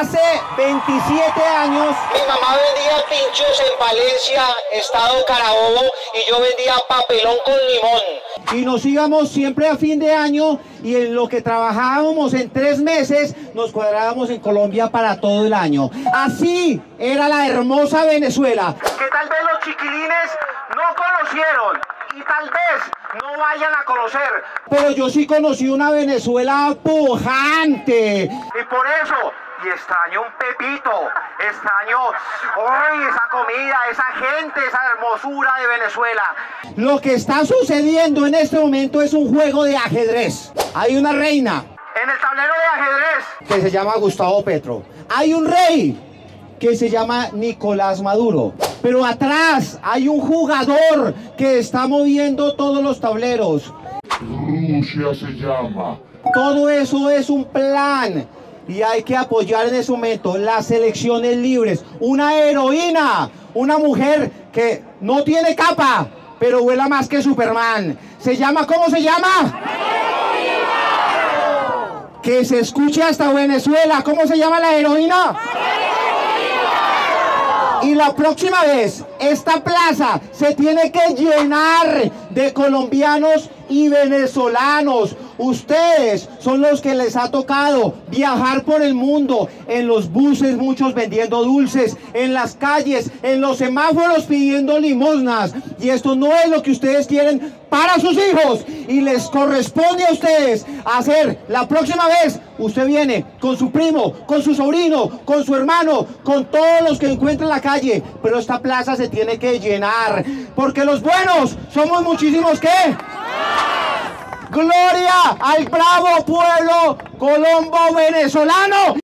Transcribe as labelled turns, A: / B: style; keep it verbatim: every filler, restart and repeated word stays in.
A: Hace veintisiete años
B: mi mamá vendía pinchos en Palencia, estado Carabobo, y yo vendía papelón con limón.
A: y nos íbamos siempre a fin de año y en lo que trabajábamos en tres meses nos cuadrábamos en Colombia para todo el año. Así era la hermosa Venezuela, que tal vez los chiquilines no conocieron y tal vez no vayan a conocer. Pero yo sí conocí una Venezuela pujante. Y por eso, y extraño un pepito, extraño ¡ay! Esa comida, esa gente, esa hermosura de Venezuela. Lo que está sucediendo en este momento es un juego de ajedrez. Hay una reina en el tablero de ajedrez que se llama Gustavo Petro. Hay un rey que se llama Nicolás Maduro. Pero atrás hay un jugador que está moviendo todos los tableros.
C: Rusia se llama.
A: Todo eso es un plan. Y hay que apoyar en ese momento las elecciones libres. Una heroína, una mujer que no tiene capa, pero vuela más que Superman. Se llama, ¿cómo se llama? Que se escuche hasta Venezuela. ¿Cómo se llama la heroína? Y la próxima vez, esta plaza se tiene que llenar de colombianos y venezolanos. Ustedes son los que les ha tocado viajar por el mundo, en los buses muchos vendiendo dulces, en las calles, en los semáforos pidiendo limosnas. Y esto no es lo que ustedes quieren para sus hijos. Y les corresponde a ustedes hacer la próxima vez. Usted viene con su primo, con su sobrino, con su hermano, con todos los que encuentre en la calle. Pero esta plaza se tiene que llenar, porque los buenos somos muchísimos. ¿Qué? ¡Gloria al bravo pueblo colombo venezolano!